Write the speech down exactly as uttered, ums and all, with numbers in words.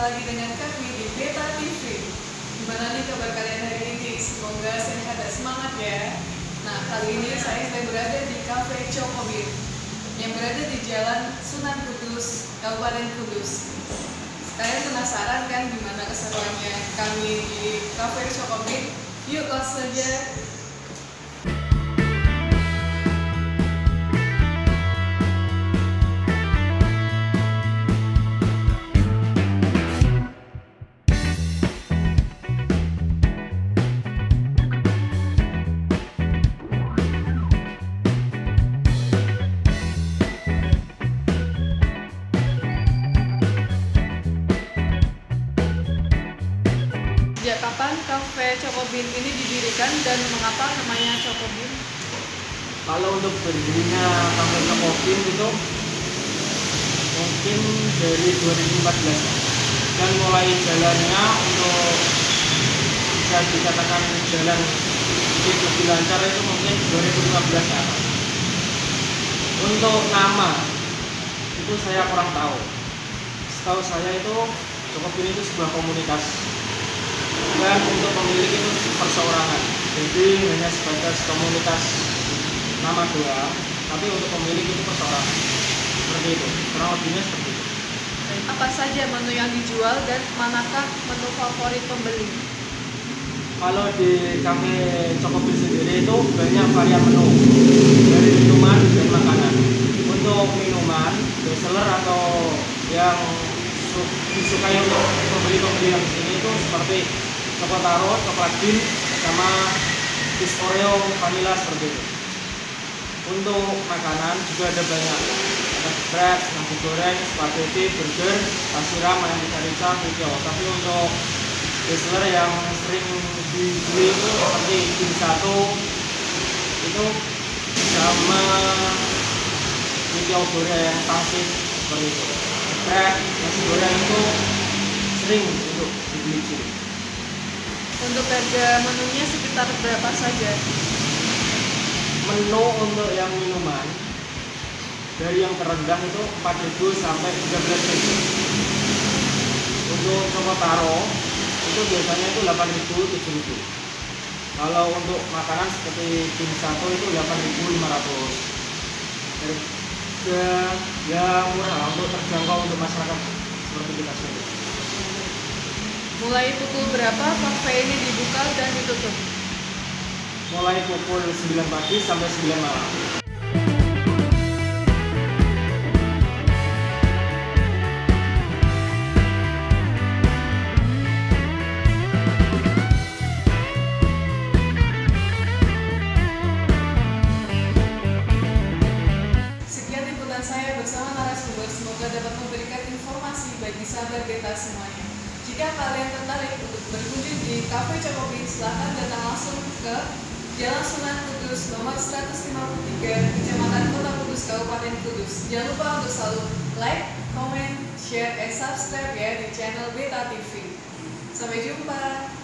lagi dengan kami di Beta T V. Gimana nih kabar kalian hari ini? Semoga sehat dan semangat ya. Nah, kali ini saya sedang berada di Cafe Cokobin yang berada di Jalan Sunan Kudus, Kabupaten Kudus. Kalian penasaran kan gimana keseruannya kami di Cafe Cokobin? Yuk langsung saja. Sejak kapan Cafe Cokobin ini didirikan dan mengapa namanya Cokobin? Kalau untuk berdirinya Cafe Cokobin itu mungkin dari dua ribu empat belas dan mulai jalannya untuk bisa dikatakan jalan sedikit lebih lancar itu mungkin dua ribu lima belas ya. Untuk nama itu saya kurang tahu. Setahu saya itu Cokobin itu sebuah komunitas. Dan untuk pemilik itu perseorangan, jadi hanya sebatas komunitas nama doang, tapi untuk pemilik itu perseorangan. Seperti itu, kurang lebihnya seperti itu. Apa saja menu yang dijual dan manakah menu favorit pembeli? Kalau di Cafe Cokobin sendiri itu banyak varian menu, dari minuman dan makanan. Untuk minuman, bestseller atau yang disukai untuk pembeli-pembeli yang di sini itu seperti coklat taro, coklat bean, sama bis oreo, vanilla seperti itu. Untuk makanan juga ada banyak, ada bread, nasi goreng, spaghetti, burger, pasiram, ayam rica-rica, kucyo. Tapi untuk bestseller yang sering dibeli itu seperti bean satu itu sama kucyo goreng pangsit seperti itu. Bread, nasi goreng itu sering untuk dibeli sini. Untuk harga menunya sekitar berapa saja? Menu untuk yang minuman dari yang terendah itu empat ribu sampai tiga belas ribu. Untuk coklat taro itu biasanya itu delapan ribu, tujuh ribu. Kalau untuk makanan seperti bean satu itu delapan ribu lima ratus. Harga yang murah untuk terjangkau untuk masyarakat seperti kita sendiri. Mulai pukul berapa kafe ini dibuka dan ditutup? Mulai pukul sembilan pagi sampai sembilan malam. Sekian liputan saya bersama narasumber, semoga dapat memberikan informasi bagi sahabat Beta semuanya. Jika kalian tertarik untuk berkunjung di Cafe Cokobin, silahkan datang langsung ke Jalan Sunan Kudus nomor seratus lima puluh tiga, Kecamatan Kota Kudus, Kabupaten Kudus. Jangan lupa untuk selalu like, comment, share, and subscribe ya di channel Beta T V. Sampai jumpa.